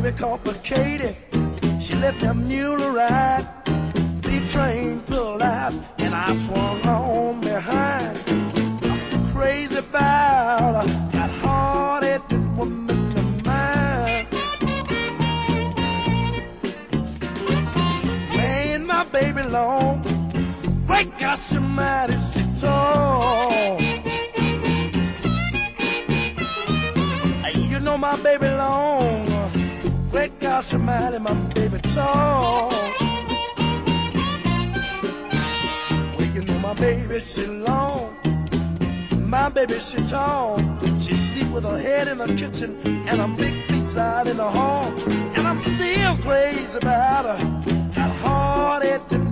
baby complicated. She let them mule ride. The train pulled out and I swung on behind. I'm crazy about that hard-headed woman of mine. Laying my baby long. Great God, she mighty, she tall. You know my baby long. Great God, she mighty, my baby tall. Well, you know my baby, she long. My baby, she tall. She sleep with her head in the kitchen and her big feet out in the hall. And I'm still crazy about her, that hard-headed